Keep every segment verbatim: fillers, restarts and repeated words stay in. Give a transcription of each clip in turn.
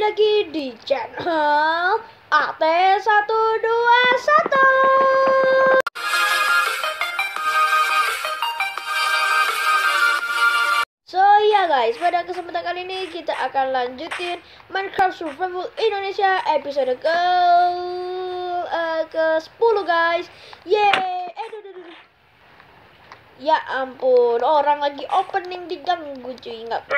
lagi di channel A T satu dua satu. So ya guys, pada kesempatan kali ini kita akan lanjutin Minecraft Survival Indonesia episode ke uh, ke sepuluh guys. Yeay. Eh duh, duh, duh. Ya ampun, orang lagi opening diganggu cuy, nggak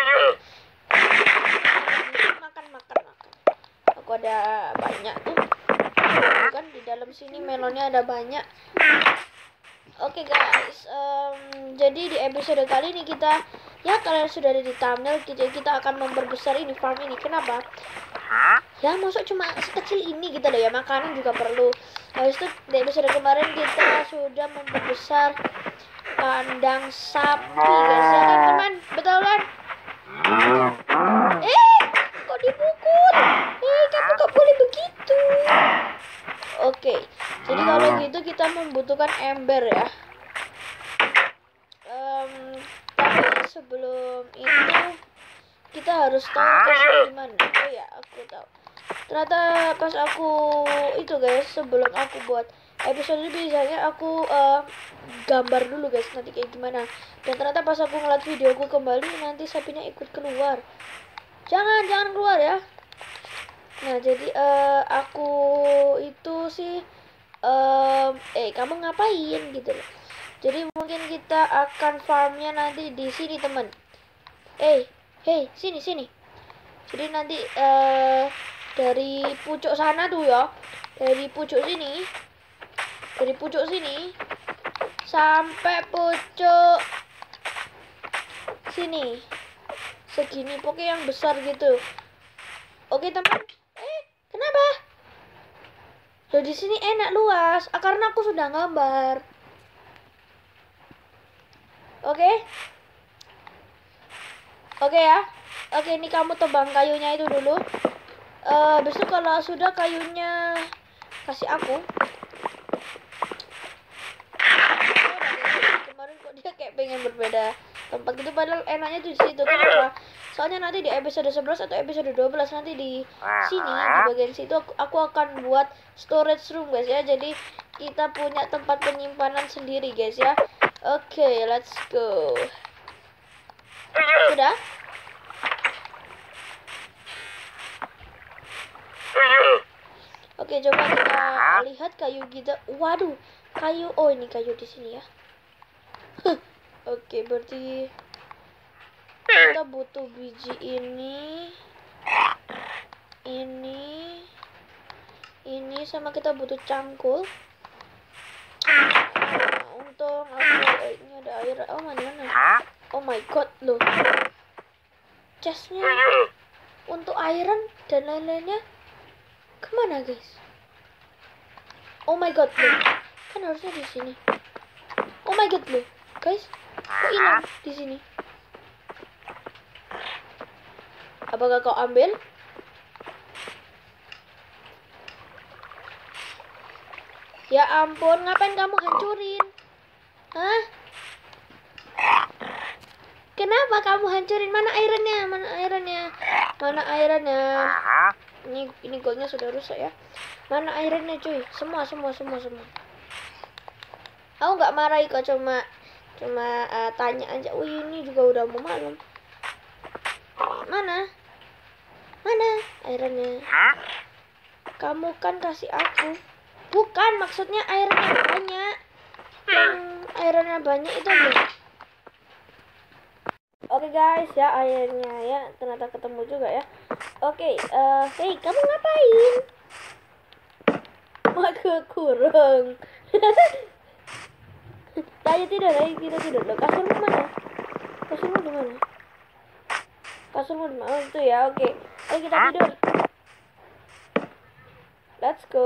makan makan makan. Aku ada banyak tuh, kan di dalam sini melonnya ada banyak. Oke okay guys, um, jadi di episode kali ini kita, ya kalian sudah ada di thumbnail, kita, kita akan memperbesar ini farm ini. Kenapa? Ya masuk cuma sekecil ini gitu loh ya, makanan juga perlu. Habis itu di episode kemarin kita sudah memperbesar kandang sapi guys, ya kan teman, betul kan? Eh, kok dipukul? Eh, kamu gak boleh begitu. Oke, jadi kalau gitu kita membutuhkan ember ya. Um, tapi sebelum itu kita harus tahu lokasinya di mana. Oh ya, aku tahu. Ternyata pas aku itu guys, sebelum aku buat episode ini biasanya aku uh, gambar dulu guys nanti kayak gimana. Dan ternyata pas aku ngeliat videoku kembali, nanti sapinya ikut keluar. Jangan, jangan keluar ya. Nah jadi uh, aku itu sih uh, eh kamu ngapain gitu loh. Jadi mungkin kita akan farmnya nanti di sini teman. Eh, hey sini sini. Jadi nanti uh, dari pucuk sana tuh ya, dari pucuk sini, dari pucuk sini sampai pucuk sini, segini pokoknya yang besar gitu. Oke teman. Eh, kenapa? Loh di sini enak luas, ah, karena aku sudah gambar. Oke. Oke ya. Oke, ini kamu tebang kayunya itu dulu. Eh, uh, besok kalau sudah kayunya kasih aku. Kemarin kok dia kayak pengen berbeda tempat gitu, padahal enaknya tuh di situ. Kenapa? Soalnya nanti di episode sebelas atau episode dua belas nanti di sini di bagian situ aku, aku akan buat storage room guys ya. Jadi kita punya tempat penyimpanan sendiri guys ya. Oke, okay, let's go. Sudah? Oke, okay, coba kita lihat kayu kita. Waduh, kayu. Oh, ini kayu di sini ya. Oke, okay, berarti kita butuh biji ini, ini, ini, sama kita butuh cangkul. Nah, untung aku, eh, ini ada air. Oh mana mana? Oh my god loh. Chestnya untuk iron dan lain-lainnya kemana guys? Oh my god loh. Kan harusnya di sini. Oh my god loh, guys. Kok hilang di sini? Apakah kau ambil? Ya ampun, ngapain kamu hancurin? Hah? Kenapa kamu hancurin? Mana ironnya? Mana ironnya? Mana ironnya? Ini ini goldnya sudah rusak ya. Mana ironnya cuy? Semua semua semua semua. Aku nggak marahi kok, cuma cuma uh, tanya aja. Wih, ini juga udah mau malam. Mana? Mana ironnya? Kamu kan kasih aku. Bukan, maksudnya ironnya banyak. Yang ironnya banyak itu loh. Oke okay guys ya, airnya ya ternyata ketemu juga ya. Oke, okay, uh, hey kamu ngapain? Mau kurung. Ayo tidur, ayo kita tidur. Loh, kasurmu mana? Kasurmu di mana? Kasurmu di mana? Oh, itu ya, oke. Okay. Ayo kita tidur. Let's go.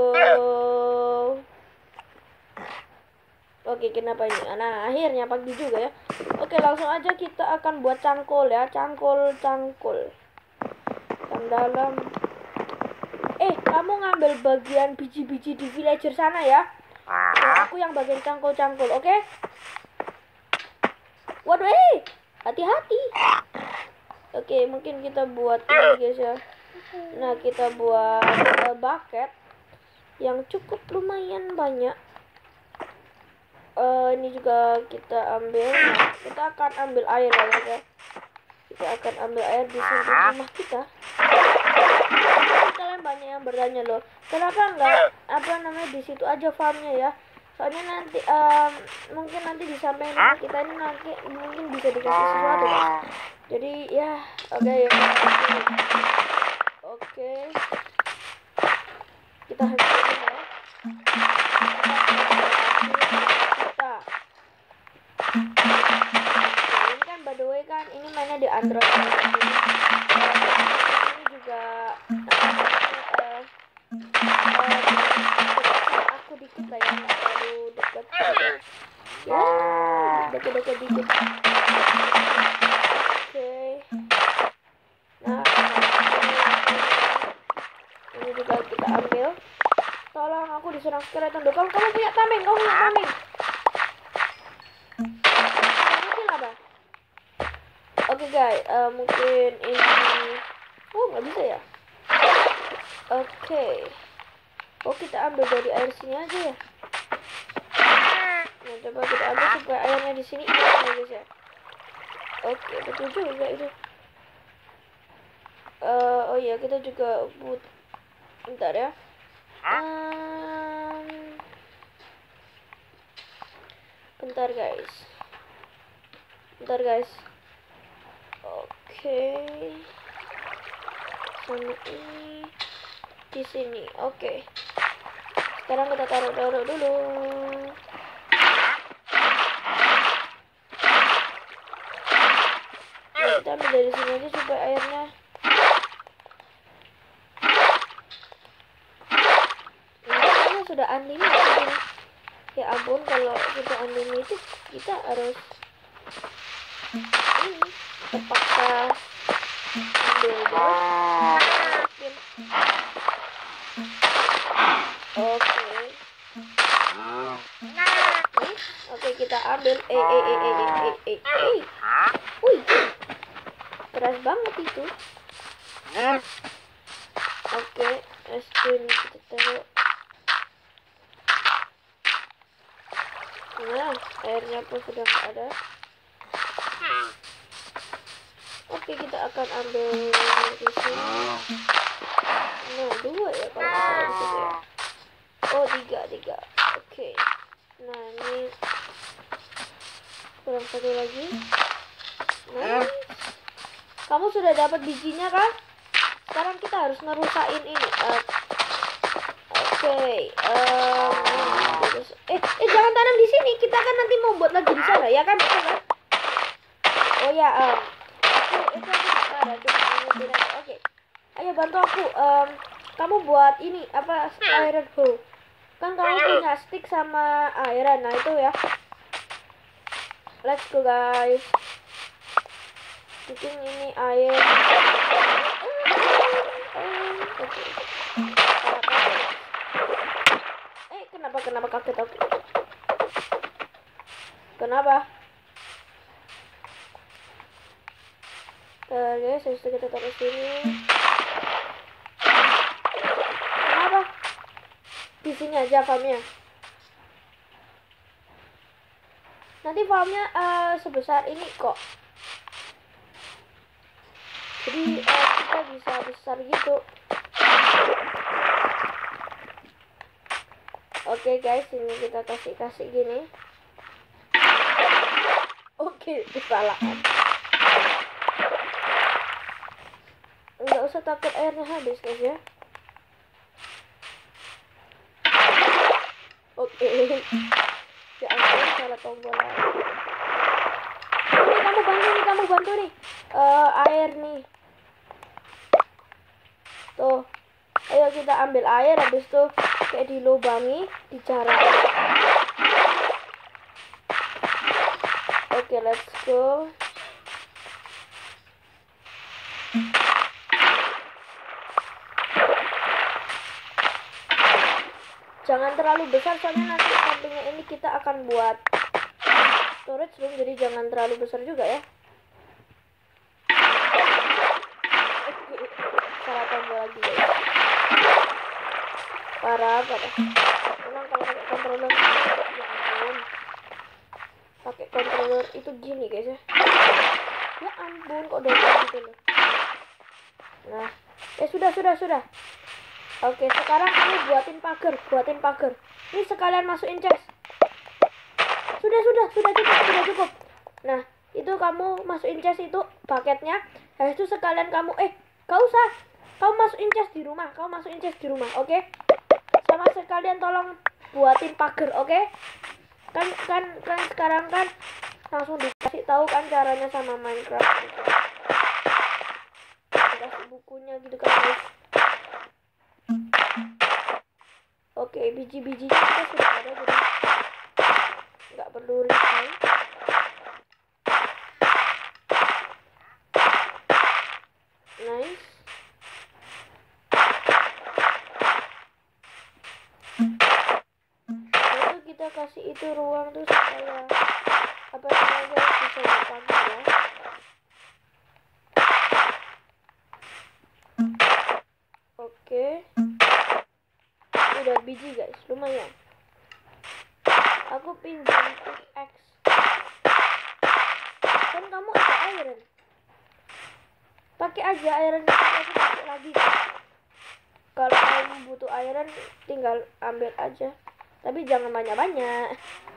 Oke, kenapa ini? Nah, akhirnya pagi juga ya. Oke, langsung aja kita akan buat cangkul ya. Cangkul, cangkul. Yang dalam. Eh, kamu ngambil bagian biji-biji di villager sana ya. Nah, aku yang bagian cangkul-cangkul, oke? Okay? Waduh, eh, hati-hati. Oke, okay, mungkin kita buat ini guys ya. Nah, kita buat uh, bucket yang cukup lumayan banyak. Uh, ini juga kita ambil. Nah, kita akan ambil air ya guys ya. Kita akan ambil air di samping rumah kita. Kalian banyak yang bertanya loh, kenapa enggak apa namanya di situ aja farmnya ya? Soalnya nanti um, mungkin nanti di samping rumah kita ini nanti mungkin bisa dikasih sesuatu guys. Jadi ya oke okay, ya. Oke, kita hancurin ya. Kita ini kan by the way kan ini mainnya di Android. Ini juga uh, uh, aku dikit lah ya, nggak terlalu dekat ya, dekat-dekat dikit. Oke, nah ini juga kita ambil. Tolong, aku diserang skeleton. Kamu kamu punya tameng, kamu punya tameng. Mungkin apa? Oke okay, guys, uh, mungkin ini. Oh nggak bisa ya? Oke. Okay. Oh kita ambil dari air sini aja ya. Nah coba kita ambil supaya airnya di sini hilang ya guys ya. Oke okay, betul juga itu. Uh, oh iya kita juga but. Bentar ya. Um, bentar guys. Bentar guys. Oke. Okay. Sama ini di sini. Oke. Okay. Sekarang kita taruh-taruh dulu. Nah, kita ambil dari sini aja supaya airnya. Nah, sudah unlimited. Ya ampun, kalau sudah unlimited kita harus ini terpaksa ambil dulu. Oke. Oke kita ambil. Eh eh eh eh eh eh eh. Wih, keras banget itu. Oke, es krim kita taruh. Nah, airnya pun sudah nggak ada. Oke, kita akan ambil di sini. Nah, dua ya kalau misalnya di situ ya. Oh, tiga, tiga. Oke. Nah, ini kurang satu lagi. Nah, kamu sudah dapat bijinya kan? Sekarang kita harus ngerusain ini. Uh, Oke. Okay. Um, eh, eh jangan tanam di sini. Kita kan nanti mau buat lagi di sana, ya kan? Betul kan? Oh ya, um, aku itu aku ada cuma ini aja. Oke. Ayo bantu aku. Um, kamu buat ini apa iron hoe. Kan kamu punya stick sama iron. Nah, itu ya. Let's go guys. Mungkin ini air. Oke. Eh, kenapa kenapa kaget aku? Kenapa? Oke, saya kita taruh sini. Kenapa? Di sini aja farmnya. Nanti farmnya uh, sebesar ini kok. Jadi uh, kita bisa besar gitu. Oke okay, guys, ini kita kasih kasih gini. Oke, okay, kesalahan. Nggak usah takut airnya habis guys ya. Oke. Okay. Ya ampun, salah tombol lagi. Ini kamu bantu nih, kamu bantu nih. Uh, air nih. Tuh. Ayo kita ambil air, habis itu kayak dilubangi, dijarah. Oke, okay, let's go. Jangan terlalu besar soalnya nanti sampingnya ini kita akan buat storage room, jadi jangan terlalu besar juga ya. Oke, salah tombol lagi. suara apa dah? Memang kalau pakai controller, ya ampun. Pakai controller itu gini guys ya. Ya ampun, kok double gitu loh. Nah, eh sudah sudah sudah. Oke, sekarang ini buatin pagar, buatin pagar. Ini sekalian masukin chest. Sudah sudah sudah cukup, sudah cukup. Nah, itu kamu masukin chest itu paketnya. Habis itu sekalian kamu eh gak usah. Kamu masukin chest di rumah, kamu masukin chest di rumah, oke? Okay? Sama sekalian tolong buatin pagar, oke? Okay? Kan kan kan sekarang kan langsung dikasih tahu kan caranya sama Minecraft gitu. Dikasih bukunya gitu kan guys. Oke, okay, biji-bijinya kita sudah ada jadi nggak perlu resign. Nice. Lalu kita kasih itu ruang tuh supaya apa namanya bisa dipakai ya. Oke. Udah biji guys, lumayan. Aku pinjam pickaxe. Kan kamu ada iron. Pakai aja iron, aku pakai lagi. Kalau kamu butuh iron, tinggal ambil aja. Tapi jangan banyak-banyak.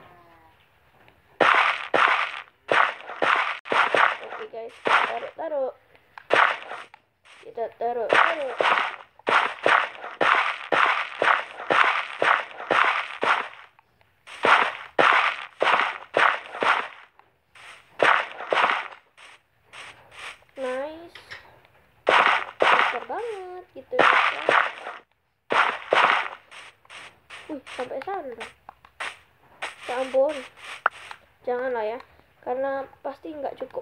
Oke guys, taruh-taruh. Kita taruh-taruh. Nice. Besar banget gitu ya. Wih, sampai sana dong. Ya ampun. Janganlah ya. Karena pasti nggak cukup.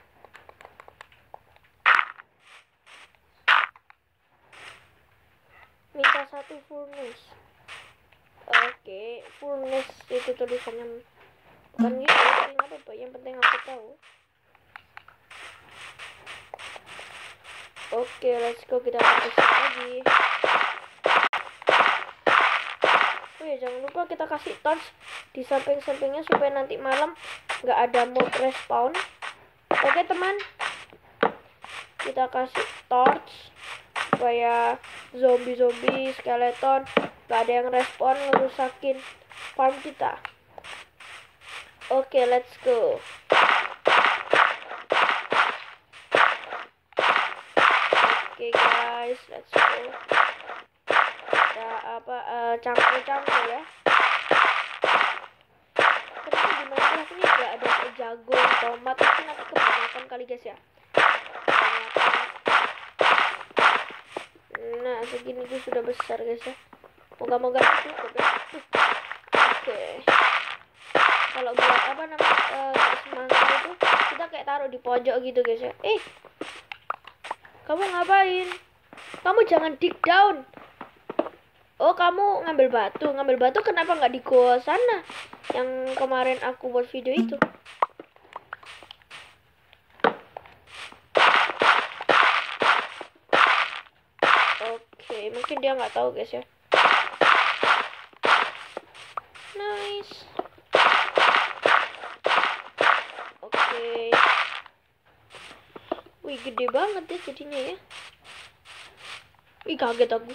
Minta satu furnace. Oke, furnace itu tulisannya bukan gitu. Yang apa apa? Yang penting aku tahu. Oke, let's go, kita kasih lagi. Oh ya, jangan lupa kita kasih torch di samping-sampingnya supaya nanti malam nggak ada mob respawn. Oke teman, kita kasih torch supaya zombie-zombie, skeleton nggak ada yang respawn ngerusakin farm kita. Oke, let's go. Oke okay, guys, let's go. Kita apa uh, cangkul-cangkul ya. Terus di Minecraft ini gak ada kayak jagung, tomat, mungkin nanti kebanyakan kali guys ya. Nah, segini tuh sudah besar guys ya. Moga-moga cukup ya. Oke. Okay. Kalau buat apa namanya uh, semangka itu kita kayak taruh di pojok gitu guys ya. Eh. Kamu ngapain? Kamu jangan dig down. Oh, kamu ngambil batu. Ngambil batu kenapa nggak di goa sana? Yang kemarin aku buat video itu. Oke, mungkin dia nggak tahu guys ya. Nice. Oke. Wih, gede banget ya jadinya ya. Wih, kaget aku.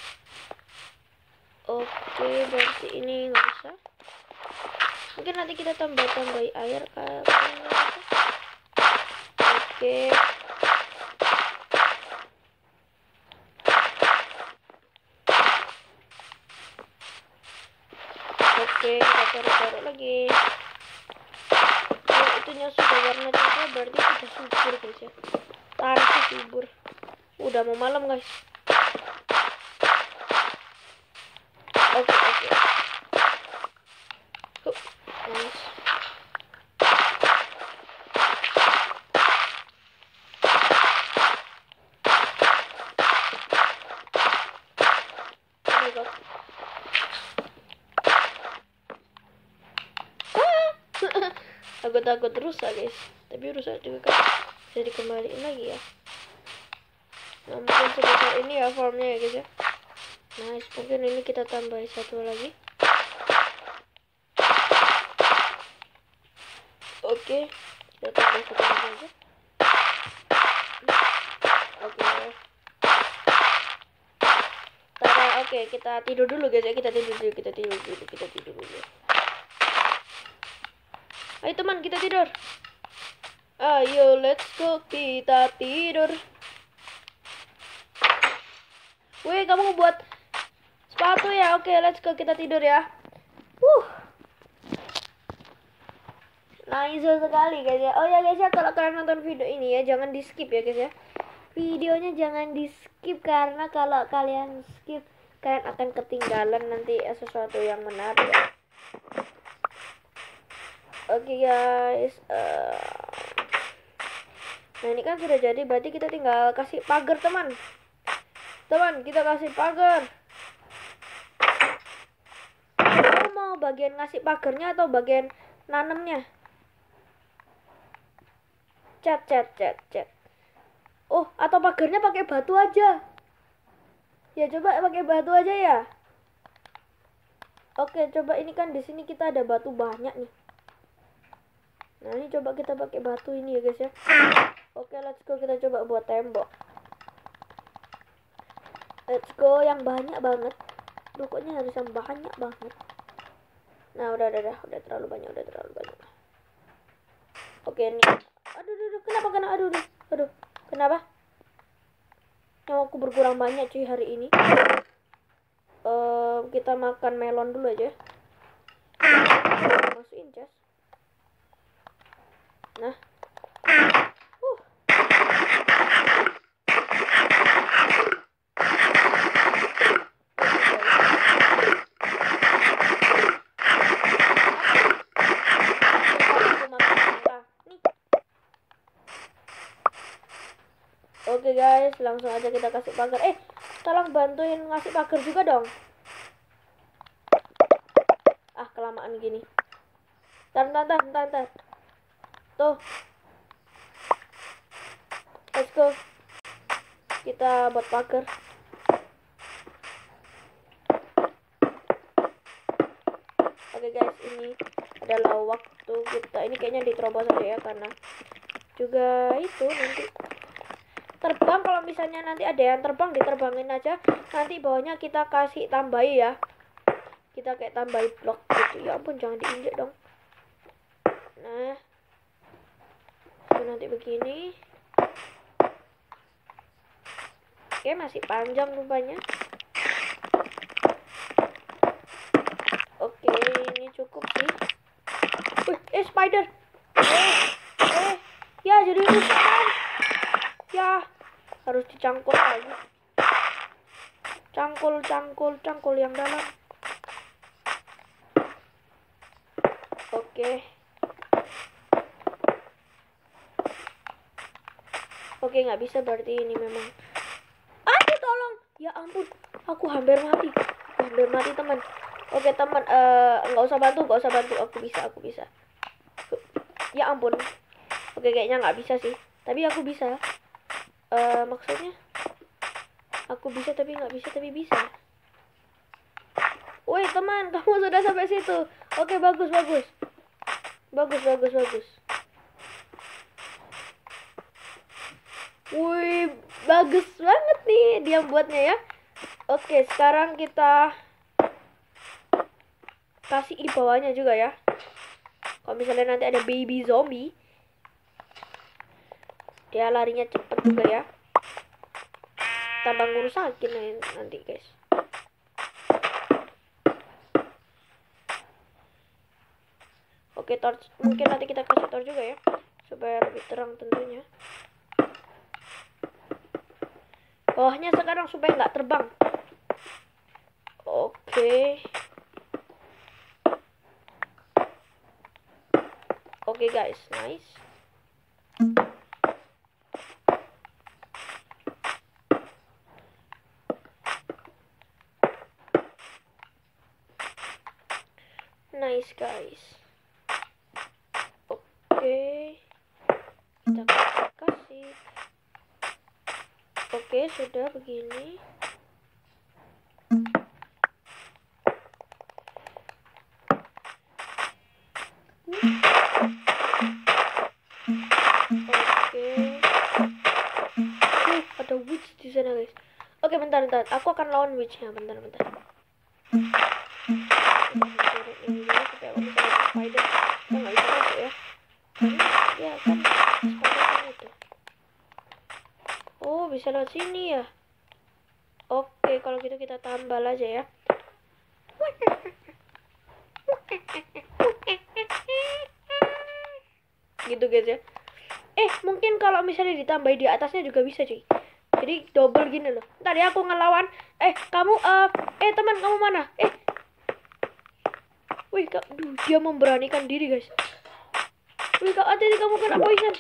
Oke, berarti ini nggak bisa. Mungkin nanti kita tambah-tambahi air kan. Oke. Oke, kita taruh-taruh lagi. Kalau itunya sudah warna coklat berarti sudah subur guys ya. Tanah subur. Udah mau malam guys. Oke oke. Huh, nice. Oh my god. Ah! Aku takut rusak guys. Tapi rusak juga kan bisa dikembaliin lagi ya. Nah, mungkin sebesar ini ya farmnya ya guys ya. Nice, mungkin ini kita tambah satu lagi. Oke, kita tambah satu lagi aja. Oke. Tada, oke, kita tidur dulu guys ya. Kita tidur dulu, kita tidur dulu, kita tidur dulu. Ayo teman, kita tidur. Ayo, let's go, kita tidur. Wih, kamu buat sepatu ya? Oke, let's go, kita tidur ya. Wuh. Nice sekali guys ya. Oh ya guys ya, kalau kalian nonton video ini ya, jangan di skip ya guys ya. Videonya jangan di skip, karena kalau kalian skip, kalian akan ketinggalan nanti sesuatu yang menarik ya. Oke guys. Uh... Nah ini kan sudah jadi, berarti kita tinggal kasih pagar teman. Teman, kita kasih pagar. Kamu mau bagian ngasih pagarnya atau bagian nanemnya? Cat, cat, cat, cat. Oh, atau pagarnya pakai batu aja. Ya coba pakai batu aja ya. Oke, coba ini kan di sini kita ada batu banyak nih. Nah ini coba kita pakai batu ini ya guys ya. Oke, let's go, kita coba buat tembok. Let's go, yang banyak banget. Pokoknya harus yang banyak banget. Nah, udah, udah, udah, udah terlalu banyak, udah terlalu banyak. Oke, ini. Aduh, aduh, aduh, kenapa, kenapa, aduh, aduh, aduh, kenapa? Yang aku berkurang banyak cuy hari ini. Uh, kita makan melon dulu aja. Masukin chest. Nah. Oke guys, langsung aja kita kasih pagar. Eh, tolong bantuin ngasih pagar juga dong. Ah, kelamaan gini. Ntar, ntar, ntar, ntar, ntar. Tuh. Let's go. Kita buat pagar. Oke guys, ini adalah waktu kita. Ini kayaknya diterobos aja ya, karena juga itu nanti terbang. Kalau misalnya nanti ada yang terbang, diterbangin aja. Nanti bawahnya kita kasih tambahi ya. Kita kayak tambahi blok gitu. Ya ampun, jangan diinjek dong. Nah, itu nanti begini. Oke, masih panjang rupanya. Oke, ini cukup sih. Wih, eh spider. Eh, eh, ya jadi rusak. Ya, harus dicangkul lagi. Cangkul, cangkul, cangkul yang dalam. Oke. Oke, nggak bisa berarti ini memang. Aduh, tolong. Ya ampun, aku hampir mati. Aku hampir mati teman. Oke teman, uh, nggak usah bantu, nggak usah bantu. Aku bisa, aku bisa. Ya ampun. Oke, kayaknya nggak bisa sih. Tapi aku bisa. Uh, maksudnya aku bisa tapi nggak bisa tapi bisa. Woi teman, kamu sudah sampai situ. Oke, bagus bagus bagus bagus bagus. Wih, bagus banget nih dia buatnya ya. Oke, sekarang kita kasih di bawahnya juga ya. Kalau misalnya nanti ada baby zombie, dia larinya cepet juga ya. Tambah ngurusakin nanti guys. Oke, torch. Mungkin nanti kita kasih torch juga ya, supaya lebih terang tentunya. Bawahnya sekarang supaya nggak terbang. Oke. Oke guys, nice. Nice guys. Oke, kita kasih. Oke, sudah begini. bentar, bentar. Aku akan lawan witch-nya. Bentar, bentar. Ini dulu supaya aku bisa dapat spider. Kita nggak bisa masuk ya. Karena ya kan spider kan itu. Oh, bisa lewat sini ya. Oke, kalau gitu kita tambal aja ya. Gitu guys ya. Eh, mungkin kalau misalnya ditambah di atasnya juga bisa cuy. Jadi double gini loh. Ntar ya aku ngelawan. Eh, kamu uh, eh teman kamu mana? Eh. Wih, kak, duh, dia memberanikan diri guys. Wih, kak, hati kamu kena poison.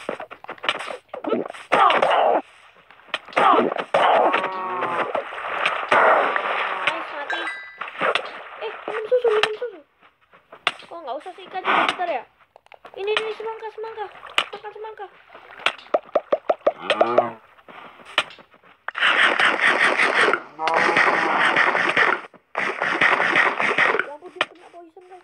Nice, mati. Eh, minum susu, minum susu. Oh, nggak usah sih ikan juga bentar ya. Ini, ini semangka, semangka. Makan semangka. Lampu dia kena poison guys.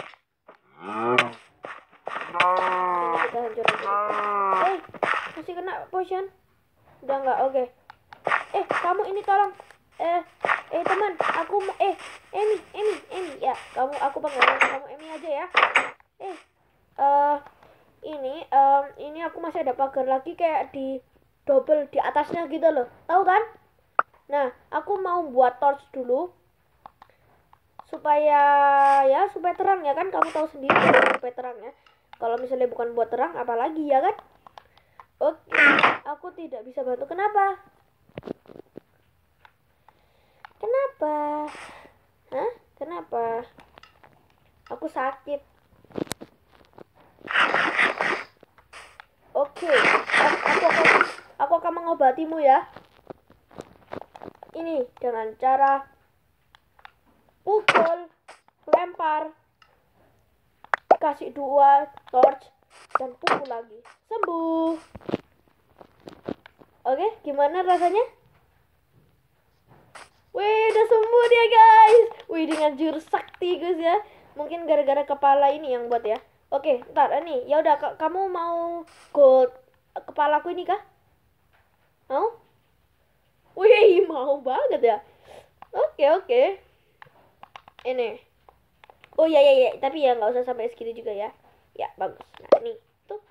Ini kita hancurin dulu. Eh, masih kena poison. Udah nggak, oke. Okay. Eh, kamu ini tolong. Eh, eh teman, aku mau eh Emi, Emi, Emi ya. Kamu aku panggil kamu Emi aja ya. Eh, uh, ini um, ini aku masih ada pagar lagi kayak di double di atasnya gitu loh. Tahu kan? Nah, aku mau buat torch dulu supaya ya supaya terang ya kan, kamu tahu sendiri supaya terang ya. Kalau misalnya bukan buat terang apalagi ya kan. Oke, aku tidak bisa bantu. Kenapa? Kenapa? Hah? Kenapa? Aku sakit. Oke, aku akan aku akan mengobatimu ya. Ini dengan cara pukul, lempar, kasih dua torch dan pukul lagi. Sembuh. Oke, gimana rasanya? Wih, udah sembuh dia guys. Wih, dengan jurus sakti guys ya. Mungkin gara-gara kepala ini yang buat ya. Oke, ntar ini. Ya udah, kamu mau gold kepalaku ini kah? Mau? Wih, mau banget ya. Oke, oke. Ini. Oh ya ya ya, tapi ya nggak usah sampai segini juga ya. Ya, bagus. Nah, ini tuh.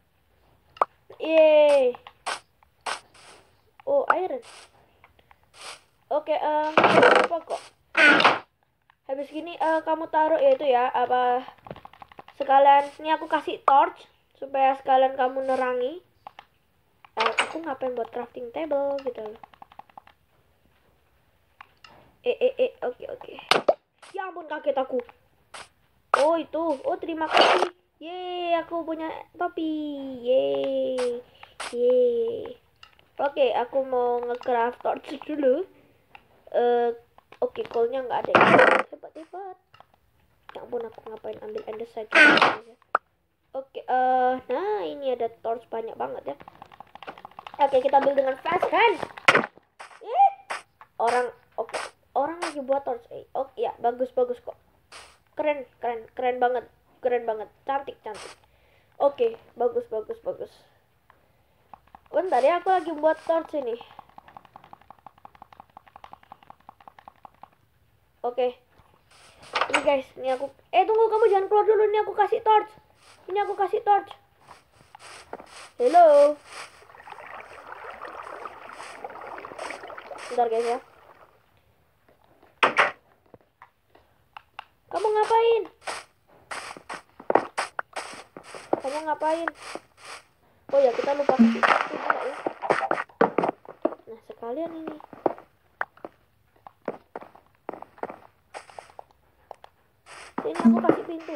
Yeay. Oh, iron. Oke, um, apa kok? Habis gini uh, kamu taruh ya itu ya, apa sekalian ini aku kasih torch supaya sekalian kamu nerangi. Uh, aku ngapain buat crafting table gitu loh. Eh eh eh oke oke. Ya ampun, kaget aku. Oh itu, oh terima kasih. Yeay, aku punya topi. Yeay, yeay. Oke, aku mau nge-craft torch dulu. Uh, Oke, coalnya nggak ada ya. Hebat hebat. Ya ampun, aku ngapain ambil andesite. Oke, uh, nah ini ada torch banyak banget ya. Oke, kita ambil dengan fast hand. Eh, orang, oke, orang lagi buat torch. Eh, oke ya, bagus bagus kok. Keren, keren, keren banget, keren banget, cantik cantik. Oke, bagus bagus bagus. Bentar ya, aku lagi buat torch ini. Oke, ini guys, ini aku. Eh tunggu, kamu jangan keluar dulu. Ini aku kasih torch. Ini aku kasih torch. Hello. Bentar guys ya. Kamu ngapain? Kamu ngapain? Oh ya, kita lupa kasih torch ya. Nah sekalian ini. Ini aku kasih pintu.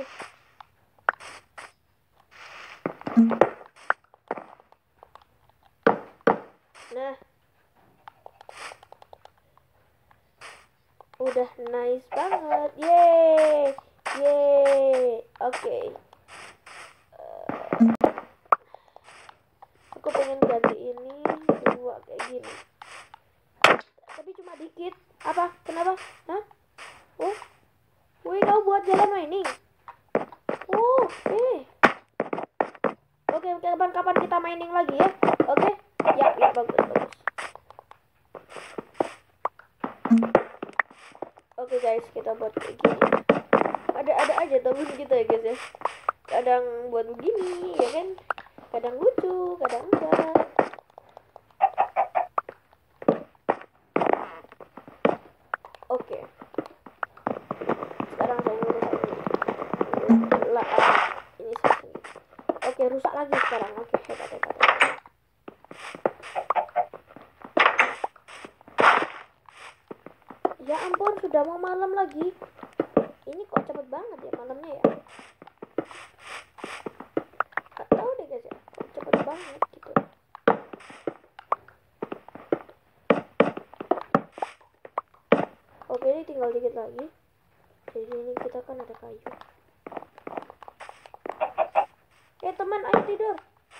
Nah, udah nice banget. Yeay, yeay. Oke. Okay. Uh, aku pengen ganti ini dua kayak gini. Tapi cuma dikit. Apa? Kenapa? Hah? Oh. Wih, kau buat jalan mining. Oh, eh. Oke, kapan-kapan kita mining lagi ya. Oke. Ya, ya bagus, bagus. Oke guys, kita buat kayak gini. Ada-ada aja temen kita ya guys ya. Kadang buat begini ya kan, kadang lucu, kadang enggak. Oke, sekarang saya rusak ini lah, ini satu. Oke, rusak lagi sekarang. Oke, hebat hebat. Ya ampun, sudah mau malam lagi. Ini kok cepet banget ya malamnya ya. Gak tahu deh guys ya, cepet banget gitu. Oke, ini tinggal dikit lagi. Jadi ini kita kan ada kayu. Eh teman, ayo tidur.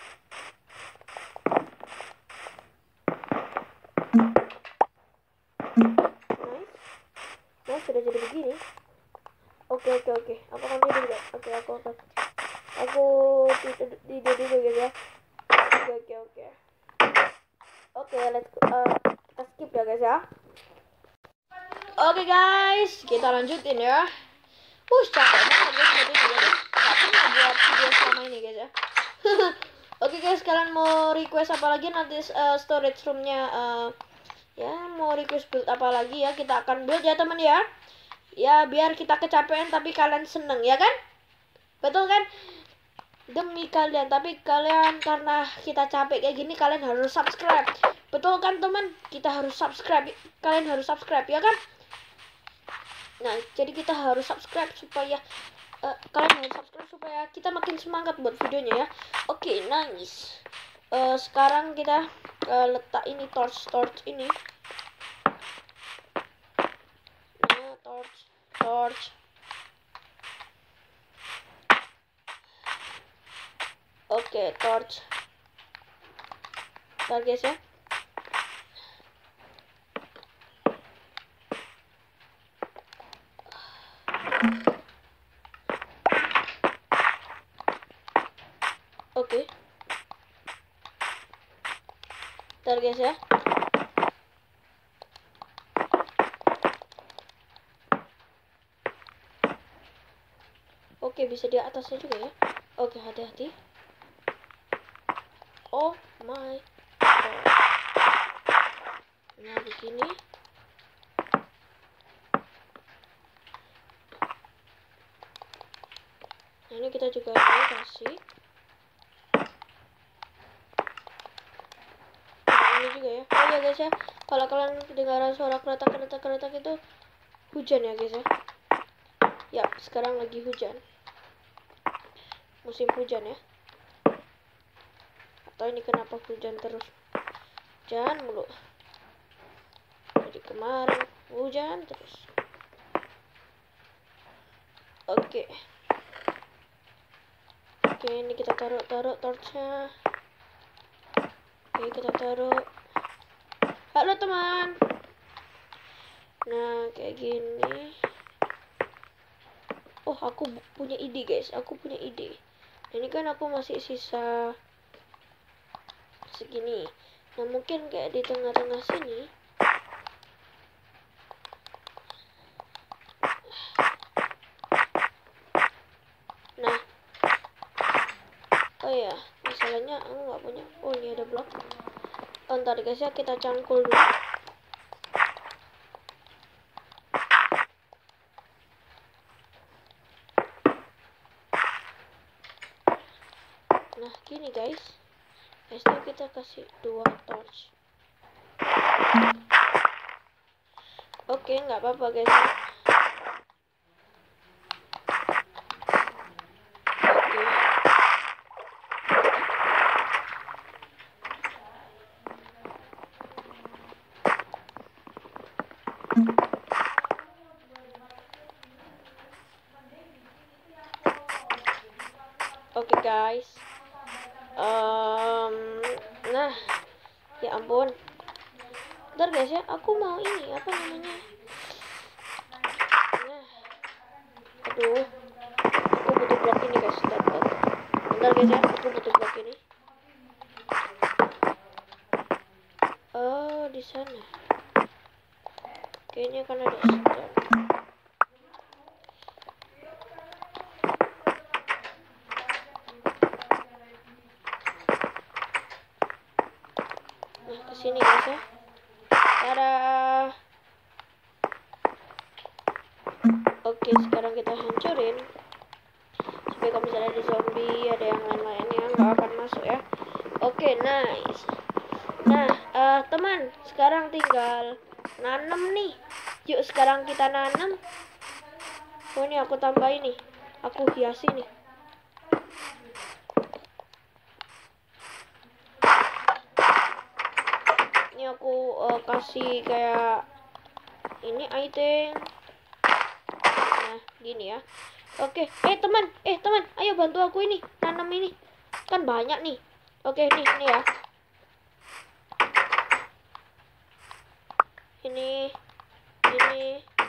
Nice. Nah, sudah jadi begini. Oke oke oke. Aku akan tidur guys. Oke, aku akan. Aku tidur tidur dulu guys ya. Oke oke oke. Oke, let's go. Uh, kita skip ya guys ya. Oke guys, kita lanjutin ya. Uh, capek banget guys tadi juga kan. Gak pernah buat video selama ini guys ya. Oke guys, kalian mau request apa lagi nanti uh, storage roomnya uh, ya mau request build apa lagi ya, kita akan build ya teman ya. Ya biar kita kecapean tapi kalian seneng ya kan? Betul kan? Demi kalian, tapi kalian karena kita capek kayak gini kalian harus subscribe. Betul kan teman? Kita harus subscribe. Kalian harus subscribe ya kan? Nah, jadi kita harus subscribe supaya uh, kalian harus subscribe supaya kita makin semangat buat videonya ya. Oke, okay, nice. Uh, sekarang kita uh, letak ini torch torch ini. Nah, torch torch. Oke, okay, torch. Bentar guys ya. Oke. Okay. Bentar guys ya. Oke, okay, bisa di atasnya juga ya. Oke, okay, hati-hati. Oh my god. Nah, begini. Nah, ini kita juga kasih. Juga ya. Oh ya guys ya, kalau kalian dengar suara kereta-kereta-kereta itu hujan ya guys ya. Ya, sekarang lagi hujan. Musim hujan ya. Atau ini kenapa hujan terus? Hujan mulu. Jadi kemarin hujan terus. Oke. Oke, ini kita taruh-taruh torchnya. Oke, kita taruh. Halo teman. Nah, kayak gini. Oh, aku punya ide guys. Aku punya ide. Nah, ini kan aku masih sisa segini. Nah, mungkin kayak di tengah-tengah sini. Nah. Oh ya, masalahnya aku nggak punya. Oh, ini ada blok. Oh, ntar guys ya, kita cangkul dulu. Nah, gini guys. Guys, itu kita kasih dua torch. Oke, nggak apa-apa guys. Oke okay, guys, um, nah, ya ampun, bentar guys ya, aku mau ini apa namanya? Nah, aduh, aku butuh blok ini guys, bentar, bentar, bentar guys ya, aku butuh blok ini. Oh, di sana. Kayaknya kan ada stone. Nah, kesini guys ya. Tada. Oke, sekarang kita hancurin. Supaya kalau misalnya ada zombie, ada yang lain-lainnya nggak akan masuk ya. Oke, nice. Nah, uh, teman, sekarang tinggal nanam nih. Yuk sekarang kita nanam. Oh, ini aku tambahin nih. Aku hiasi nih. Ini aku uh, kasih kayak ini item. Nah, gini ya. Oke, eh teman, eh teman, ayo bantu aku ini nanam ini. Kan banyak nih. Oke, nih, nih ya. Ini, ini.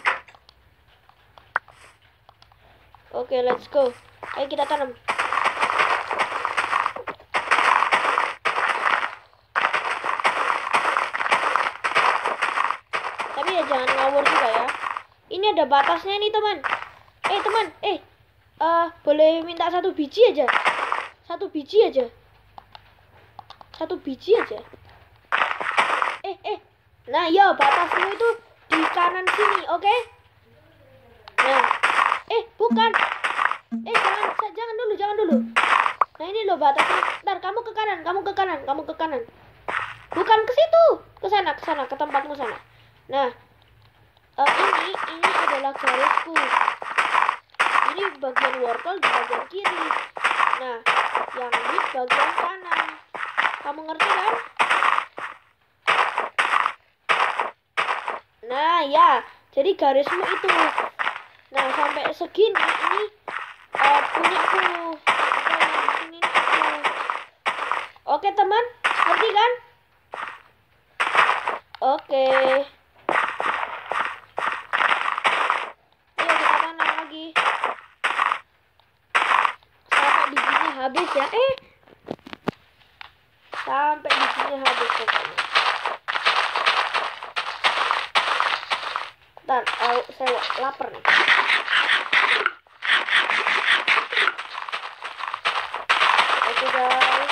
Oke, let's go. Ayo kita tanam. Tapi ya jangan ngawur juga ya. Ini ada batasnya nih teman. Eh teman, eh, uh, boleh minta satu biji aja. Satu biji aja. Satu biji aja. Eh, eh. Nah, ya batasmu itu di kanan sini, oke? Okay? Nah, eh bukan. Eh jangan, jangan dulu, jangan dulu. Nah ini loh batasnya. Ntar kamu ke kanan, kamu ke kanan, kamu ke kanan. Bukan ke situ, ke sana, ke sana, ke tempatmu sana. Nah, uh, ini, ini adalah garisku. Ini bagian wortel di bagian kiri. Nah, yang ini bagian kanan. Kamu ngerti kan? Nah, ya. Jadi garismu itu. Nah, sampai segini ini uh, punya aku. Oke, di sini aku. Oke, teman. Ngerti kan? Oke. Ayo kita tanam lagi. Sampai bijinya habis ya. Eh. Sampai bijinya habis pokoknya. Ntar, oh, saya lapar nih. Oke guys.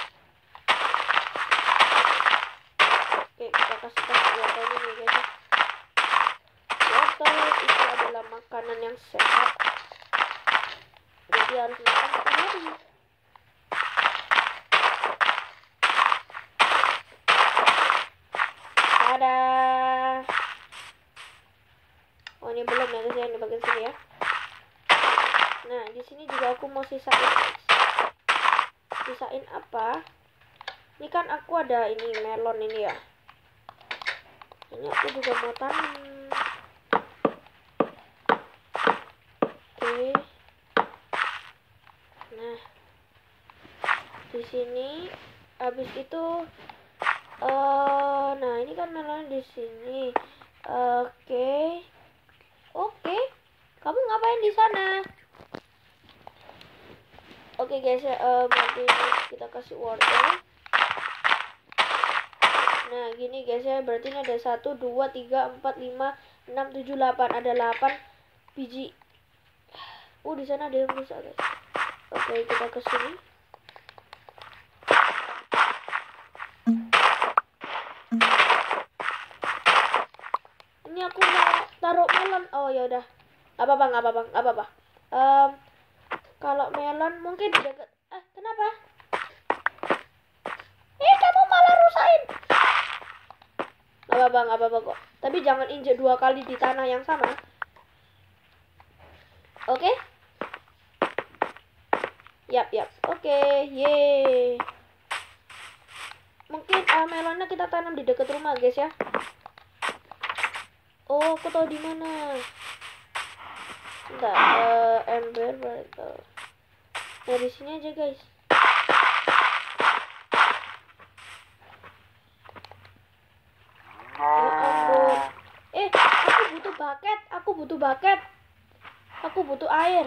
Oke, kita kasih kasih wortel ini guys. Wortel itu adalah makanan yang sehat. Jadi harus makan setiap hari. Ada. Oh ini belum ya guys ya, ini bagian sini ya. Nah di sini juga aku mau sisain guys. Sisain apa? Ini kan aku ada ini melon ini ya. Ini aku juga mau tanam. Oke. Nah di sini habis itu. Uh, nah ini kan melon di sini. Oke. Okay. Oke, okay. Kamu ngapain di sana? Oke okay, guys, uh, nanti kita kasih wortel. Nah gini guys ya, berarti ini ada satu, dua, tiga, empat, lima, enam, tujuh, delapan. Ada delapan biji. Uh di sana ada yang rusak guys. Oke okay, kita ke sini. Ini aku mau taruh melon. Oh ya udah. Gak apa-apa, gak apa-apa, gak apa-apa. Um, kalau melon mungkin di dekat. Eh, kenapa? Eh, kamu malah rusain. Gak apa-apa, gak apa-apa kok. Tapi jangan injek dua kali di tanah yang sama. Oke? Okay? Yap, yap. Oke, okay. Yeay. Mungkin uh, melonnya kita tanam di dekat rumah, guys ya. Oh, aku tahu di mana. Enggak, uh, ember berarti. Nah, di sini aja, guys. Ya ampun. Eh, aku butuh bucket. Aku butuh bucket. Aku butuh air.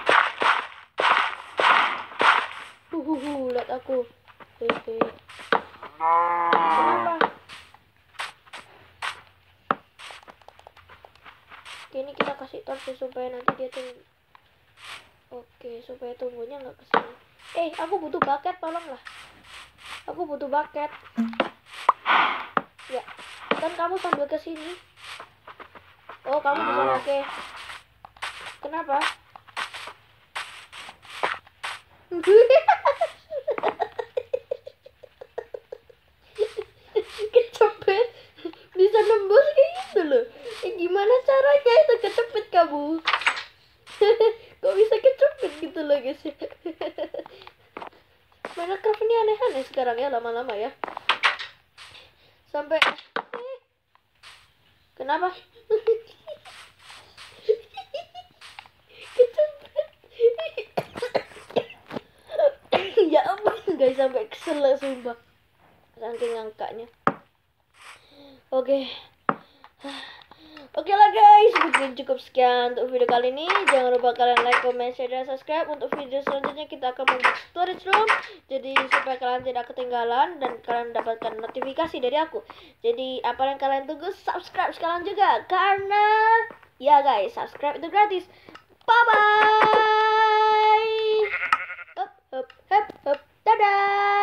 Huhuhu, lihat aku. Hehe. Kenapa? motor sih supaya nanti dia tunggu. Oke, supaya tunggunya nggak kesini. Eh, aku butuh bucket, tolonglah. Aku butuh bucket. Ya, dan kamu sambil kesini. Oh, kamu di sana, oke. Kenapa? Kecepet. Bisa nembus kayak gitu loh. Eh, gimana caranya itu kecepet kamu? Kok bisa kecepet gitu loh guys. Minecraft ini aneh-aneh sekarang ya, lama-lama ya. Sampai eh. Kenapa? Kecepet. Ya ampun guys, sampai kesel lah sumpah. Saking angkanya. Oke. Oke lah guys, mungkin cukup sekian untuk video kali ini. Jangan lupa kalian like, comment, share, dan subscribe. Untuk video selanjutnya kita akan membuat storage room, jadi supaya kalian tidak ketinggalan dan kalian mendapatkan notifikasi dari aku. Jadi apa yang kalian tunggu, subscribe sekarang juga, karena ya guys, subscribe itu gratis. Bye bye. Hup hup hup hup. Dadah.